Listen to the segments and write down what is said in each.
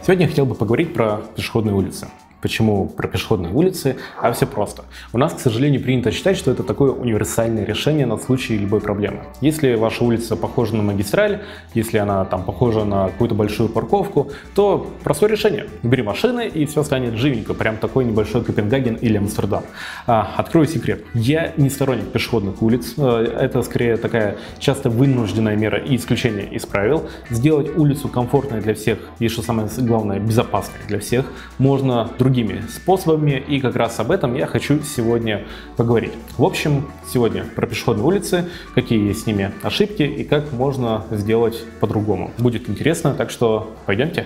Сегодня я хотел бы поговорить про пешеходные улицы. Почему про пешеходные улицы? А все просто. У нас, к сожалению, принято считать, что это такое универсальное решение на случай любой проблемы. Если ваша улица похожа на магистраль, если она там похожа на какую-то большую парковку, то простое решение. Бери машины, и все станет живенько. Прям такой небольшой Копенгаген или Амстердам. Открою секрет. Я не сторонник пешеходных улиц. Это скорее такая часто вынужденная мера и исключение из правил. Сделать улицу комфортной для всех и, что самое главное, безопасной для всех можно другими способами, и как раз об этом я хочу сегодня поговорить. В общем, сегодня про пешеходные улицы, какие есть с ними ошибки и как можно сделать по-другому. Будет интересно, так что пойдемте.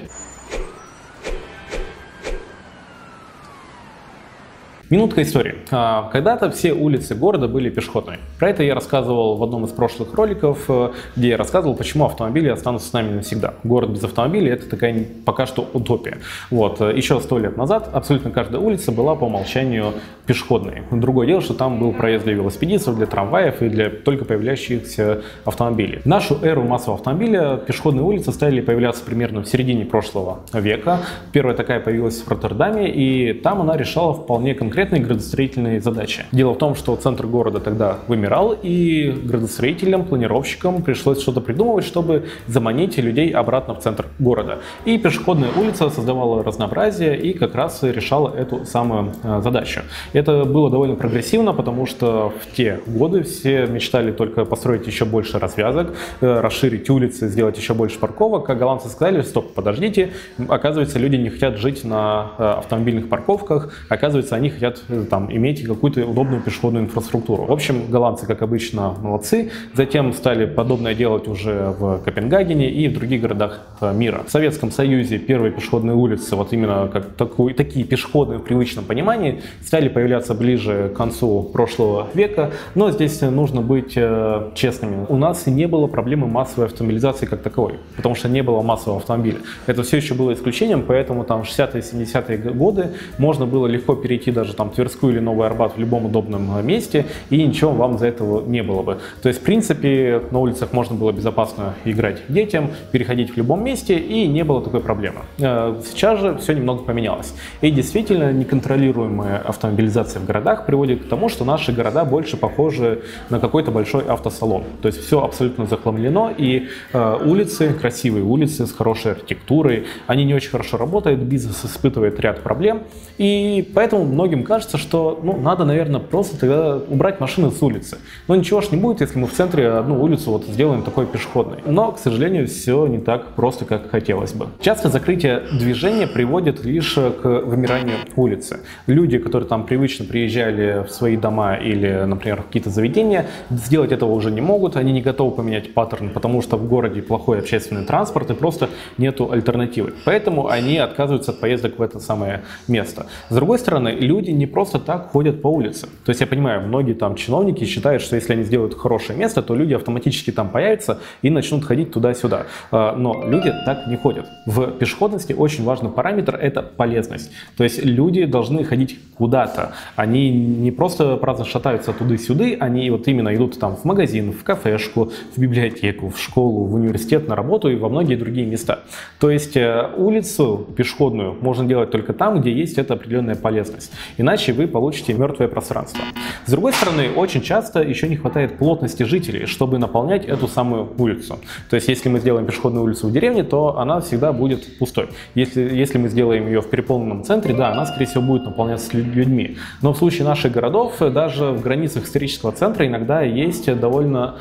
Минутка истории. Когда-то все улицы города были пешеходные. Про это я рассказывал в одном из прошлых роликов, где я рассказывал, почему автомобили останутся с нами навсегда. Город без автомобилей — это такая пока что утопия. Вот. Еще 100 лет назад абсолютно каждая улица была по умолчанию пешеходной. Другое дело, что там был проезд для велосипедистов, для трамваев и для только появляющихся автомобилей. В нашу эру массового автомобиля пешеходные улицы стали появляться примерно в середине прошлого века. Первая такая появилась в Роттердаме, и там она решала вполне конкретные градостроительные задачи. Дело в том, что центр города тогда вымирал, и градостроителям, планировщикам пришлось что-то придумывать, чтобы заманить людей обратно в центр города. И пешеходная улица создавала разнообразие и как раз решала эту самую задачу. Это было довольно прогрессивно, потому что в те годы все мечтали только построить еще больше развязок, расширить улицы, сделать еще больше парковок. А голландцы сказали: стоп, подождите, оказывается, люди не хотят жить на автомобильных парковках, оказывается, они хотят там иметь какую-то удобную пешеходную инфраструктуру. В общем, голландцы, как обычно, молодцы. Затем стали подобное делать уже в Копенгагене и в других городах мира. В Советском Союзе первые пешеходные улицы, вот именно как такие пешеходные в привычном понимании, стали появляться ближе к концу прошлого века. Но здесь нужно быть честными. У нас не было проблемы массовой автомобилизации как таковой, потому что не было массового автомобиля. Это все еще было исключением, поэтому там в 60-е, 70-е годы можно было легко перейти даже там Тверскую или Новый Арбат в любом удобном месте, и ничего вам за этого не было бы. То есть, в принципе, на улицах можно было безопасно играть детям, переходить в любом месте, и не было такой проблемы. Сейчас же все немного поменялось. И действительно, неконтролируемая автомобилизация в городах приводит к тому, что наши города больше похожи на какой-то большой автосалон. То есть, все абсолютно захламлено, и улицы, красивые улицы с хорошей архитектурой, они не очень хорошо работают, бизнес испытывает ряд проблем, и поэтому многим кажется, что надо, наверное, просто тогда убрать машины с улицы. Но ничего ж не будет, если мы в центре одну улицу вот сделаем такой пешеходной. Но, к сожалению, все не так просто, как хотелось бы. Часто закрытие движения приводит лишь к вымиранию улицы. Люди, которые там привычно приезжали в свои дома или, например, в какие-то заведения, сделать этого уже не могут, они не готовы поменять паттерн, потому что в городе плохой общественный транспорт и просто нету альтернативы. Поэтому они отказываются от поездок в это самое место. С другой стороны, люди не просто так ходят по улице. То есть я понимаю, многие там чиновники считают, что если они сделают хорошее место, то люди автоматически там появятся и начнут ходить туда-сюда. Но люди так не ходят. В пешеходности очень важный параметр — это полезность. То есть люди должны ходить куда-то. Они не просто праздно шатаются туда-сюда, они вот именно идут там в магазин, в кафешку, в библиотеку, в школу, в университет, на работу и во многие другие места. То есть улицу пешеходную можно делать только там, где есть эта определенная полезность. Иначе вы получите мертвое пространство. С другой стороны, очень часто еще не хватает плотности жителей, чтобы наполнять эту самую улицу. То есть, если мы сделаем пешеходную улицу в деревне, то она всегда будет пустой. Если мы сделаем ее в переполненном центре, да, она, скорее всего, будет наполняться людьми. Но в случае наших городов, даже в границах исторического центра иногда есть довольно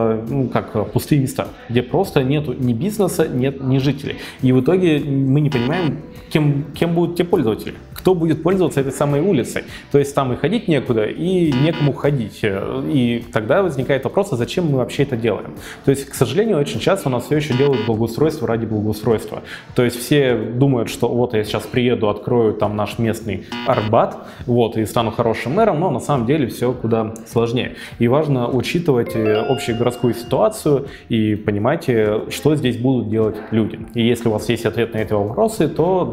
пустые места, где просто нету ни бизнеса, нет ни жителей. И в итоге мы не понимаем, кем будут те пользователи, кто будет пользоваться этой самой улицей. То есть там и ходить некуда, и некому ходить. И тогда возникает вопрос, а зачем мы вообще это делаем? То есть, к сожалению, очень часто у нас все еще делают благоустройство ради благоустройства. То есть все думают, что вот я сейчас приеду, открою там наш местный Арбат, вот, и стану хорошим мэром, но на самом деле все куда сложнее. И важно учитывать общую городскую ситуацию и понимать, что здесь будут делать люди. И если у вас есть ответ на эти вопросы, то да,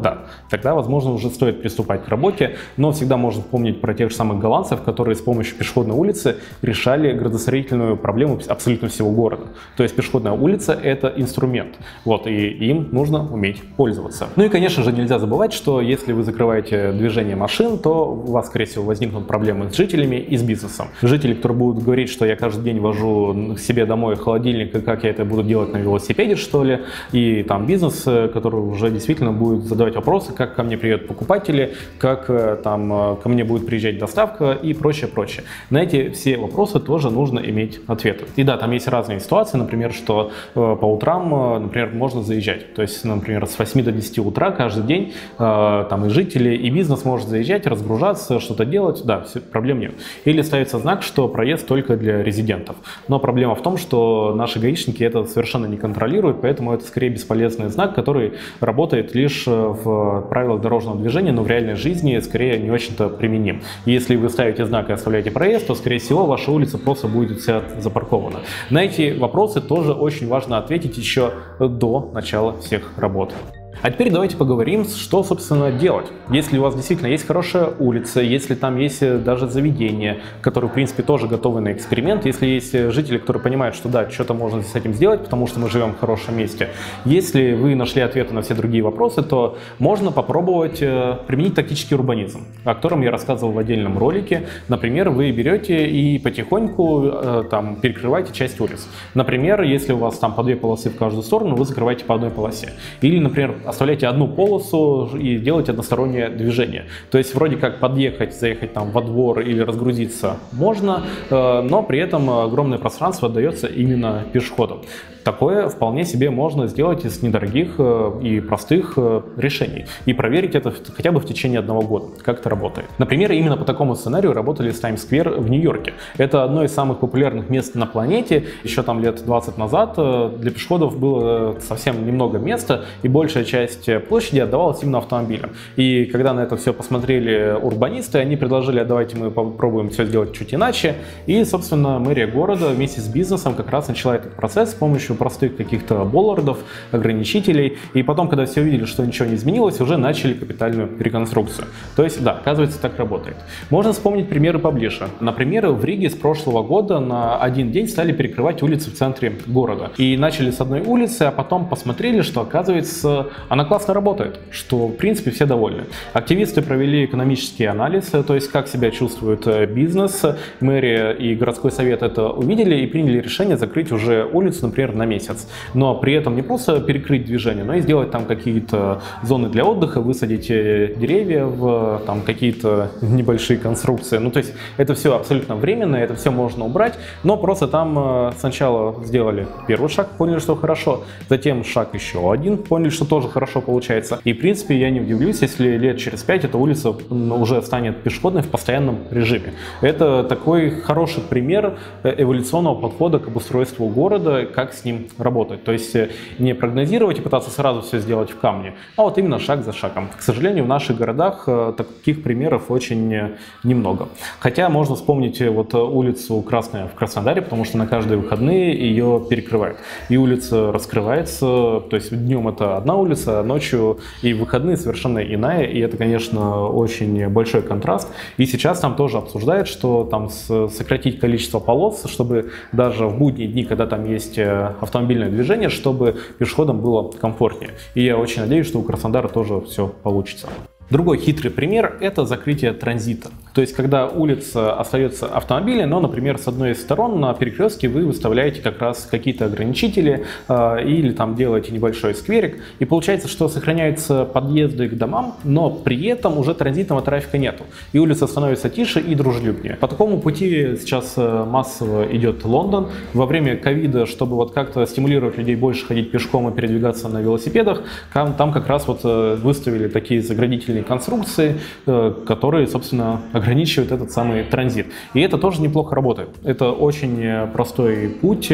да, тогда, возможно, уже стоит приступать к работе, но всегда можно помнить про тех же самых голландцев, которые с помощью пешеходной улицы решали градостроительную проблему абсолютно всего города. То есть пешеходная улица — это инструмент, вот, и им нужно уметь пользоваться. Ну и, конечно же, нельзя забывать, что если вы закрываете движение машин, то у вас, скорее всего, возникнут проблемы с жителями и с бизнесом. Жители, которые будут говорить, что я каждый день вожу к себе домой холодильник, и как я это буду делать на велосипеде, что ли, и там бизнес, который уже действительно будет задавать вопросы, как ко мне приедут покупатели, как там ко мне будет приезжать доставка и прочее, прочее. На эти все вопросы тоже нужно иметь ответы. И да, там есть разные ситуации, например, что по утрам, например, можно заезжать. То есть, например, с 8 до 10 утра каждый день там и жители, и бизнес может заезжать, разгружаться, что-то делать, да, проблем нет. Или ставится знак, что проезд только для резидентов. Но проблема в том, что наши гаишники это совершенно не контролируют, поэтому это скорее бесполезный знак, который работает лишь в правилах дорожного движения, но в реальной жизни скорее не очень-то применим. И если вы ставите знак и оставляете проезд, то, скорее всего, ваша улица просто будет вся запаркована. На эти вопросы тоже очень важно ответить еще до начала всех работ. А теперь давайте поговорим, что, собственно, делать. Если у вас действительно есть хорошая улица, если там есть даже заведение, которые, в принципе, тоже готовы на эксперимент, если есть жители, которые понимают, что да, что-то можно с этим сделать, потому что мы живем в хорошем месте. Если вы нашли ответы на все другие вопросы, то можно попробовать применить тактический урбанизм, о котором я рассказывал в отдельном ролике. Например, вы берете и потихоньку там перекрываете часть улиц. Например, если у вас там по 2 полосы в каждую сторону, вы закрываете по одной полосе. Или, например, оставляйте одну полосу и делайте одностороннее движение. То есть вроде как подъехать, заехать там во двор или разгрузиться можно, но при этом огромное пространство отдается именно пешеходам. Такое вполне себе можно сделать из недорогих и простых решений и проверить это хотя бы в течение 1 года, как это работает. Например, именно по такому сценарию работали с Таймс-сквер в Нью-Йорке. Это одно из самых популярных мест на планете. Еще там лет 20 назад для пешеходов было совсем немного места, и большая часть площади отдавалась именно автомобилям. И когда на это все посмотрели урбанисты, они предложили: давайте мы попробуем все сделать чуть иначе. И, собственно, мэрия города вместе с бизнесом как раз начала этот процесс с помощью простых каких-то боллардов, ограничителей. И потом, когда все увидели, что ничего не изменилось, уже начали капитальную реконструкцию. То есть, да, оказывается, так работает. Можно вспомнить примеры поближе. Например, в Риге с прошлого года на один день стали перекрывать улицы в центре города. И начали с одной улицы, а потом посмотрели, что, оказывается, она классно работает, что, в принципе, все довольны. Активисты провели экономический анализ, то есть, как себя чувствует бизнес. Мэрия и городской совет это увидели и приняли решение закрыть уже улицу, например, на месяц. Но при этом не просто перекрыть движение, но и сделать там какие-то зоны для отдыха, высадить деревья, там какие-то небольшие конструкции. Ну, то есть это все абсолютно временно, это все можно убрать, но просто там сначала сделали первый шаг, поняли, что хорошо, затем шаг еще один, поняли, что тоже хорошо получается. И, в принципе, я не удивлюсь, если лет через 5 эта улица уже станет пешеходной в постоянном режиме. Это такой хороший пример эволюционного подхода к обустройству города, как с ним работать. То есть не прогнозировать и пытаться сразу все сделать в камне, а вот именно шаг за шагом. К сожалению, в наших городах таких примеров очень немного. Хотя можно вспомнить вот улицу Красная в Краснодаре, потому что на каждые выходные ее перекрывают. И улица раскрывается, то есть днем это одна улица, а ночью и в выходные совершенно иная. И это, конечно, очень большой контраст. И сейчас там тоже обсуждают, что там сократить количество полос, чтобы даже в будние дни, когда там есть автомобильное движение, чтобы пешеходам было комфортнее. И я очень надеюсь, что у Краснодара тоже все получится. Другой хитрый пример – это закрытие транзита. То есть, когда улица остается автомобилем, но, например, с одной из сторон на перекрестке вы выставляете как раз какие-то ограничители или там делаете небольшой скверик, и получается, что сохраняются подъезды к домам, но при этом уже транзитного трафика нету, и улица становится тише и дружелюбнее. По такому пути сейчас массово идет Лондон. Во время ковида, чтобы вот как-то стимулировать людей больше ходить пешком и передвигаться на велосипедах, там как раз вот выставили такие заградительные конструкции, которые, собственно, ограничивают этот самый транзит. И это тоже неплохо работает. Это очень простой путь,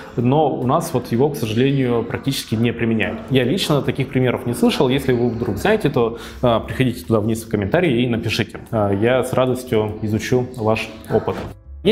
но у нас вот его, к сожалению, практически не применяют. Я лично таких примеров не слышал. Если вы вдруг знаете, то приходите туда вниз в комментарии и напишите. Я с радостью изучу ваш опыт. Есть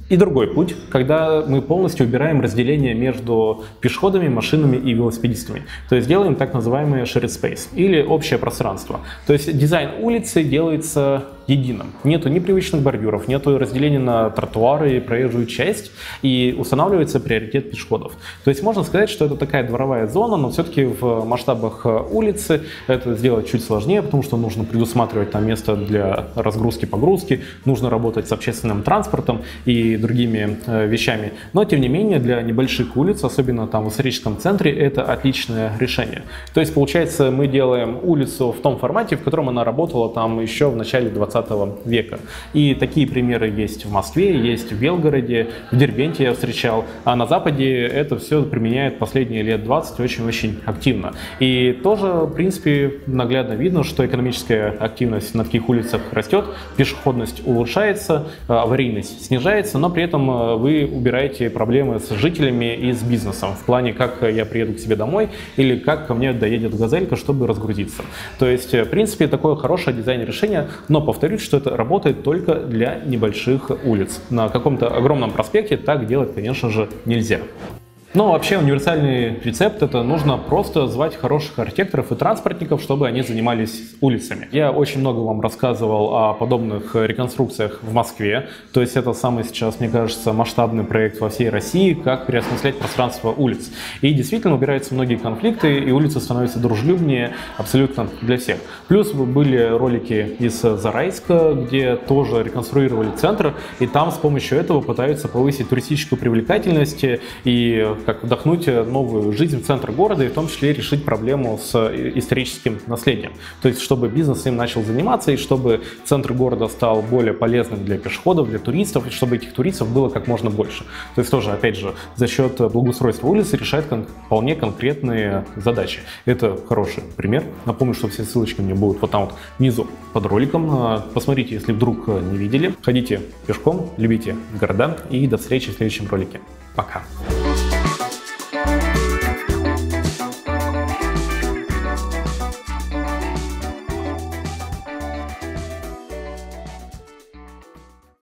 И другой путь, когда мы полностью убираем разделение между пешеходами, машинами и велосипедистами. То есть делаем так называемый shared space или общее пространство. То есть дизайн улицы делается единым. Нету непривычных бордюров, нету разделения на тротуары и проезжую часть, и устанавливается приоритет пешеходов. То есть можно сказать, что это такая дворовая зона, но все-таки в масштабах улицы это сделать чуть сложнее, потому что нужно предусматривать там место для разгрузки-погрузки, нужно работать с общественным транспортом и другими вещами. Но тем не менее для небольших улиц, особенно там в историческом центре, это отличное решение. То есть получается мы делаем улицу в том формате, в котором она работала там еще в начале 20 века. И такие примеры есть в Москве, есть в Белгороде, в Дербенте я встречал, а на Западе это все применяют последние лет 20 очень-очень активно. И тоже, в принципе, наглядно видно, что экономическая активность на таких улицах растет, пешеходность улучшается, аварийность снижается, но при этом вы убираете проблемы с жителями и с бизнесом в плане, как я приеду к себе домой или как ко мне доедет газелька, чтобы разгрузиться. То есть, в принципе, такое хорошее дизайн-решение, но повторюсь, что это работает только для небольших улиц. На каком-то огромном проспекте так делать, конечно же, нельзя. Но вообще универсальный рецепт — это нужно просто звать хороших архитекторов и транспортников, чтобы они занимались улицами. Я очень много вам рассказывал о подобных реконструкциях в Москве. То есть это самый сейчас, мне кажется, масштабный проект во всей России, как переосмыслять пространство улиц. И действительно убираются многие конфликты, и улицы становятся дружелюбнее абсолютно для всех. Плюс были ролики из Зарайска, где тоже реконструировали центр, и там с помощью этого пытаются повысить туристическую привлекательность и как вдохнуть новую жизнь в центр города и в том числе решить проблему с историческим наследием. То есть, чтобы бизнес им начал заниматься и чтобы центр города стал более полезным для пешеходов, для туристов, и чтобы этих туристов было как можно больше. То есть тоже, опять же, за счет благоустройства улицы решает вполне конкретные задачи. Это хороший пример. Напомню, что все ссылочки у меня будут вот там вот внизу под роликом. Посмотрите, если вдруг не видели. Ходите пешком, любите города и до встречи в следующем ролике. Пока!